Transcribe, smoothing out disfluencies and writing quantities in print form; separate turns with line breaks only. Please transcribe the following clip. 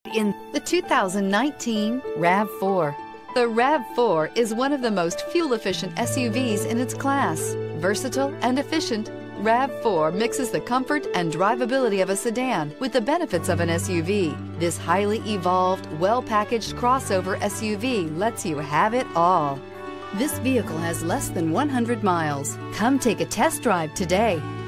in the 2019 RAV4. The RAV4 is one of the most fuel-efficient SUVs in its class. Versatile and efficient, RAV4 mixes the comfort and drivability of a sedan with the benefits of an SUV. This highly evolved, well-packaged crossover SUV lets you have it all. This vehicle has less than 100 miles. Come take a test drive today.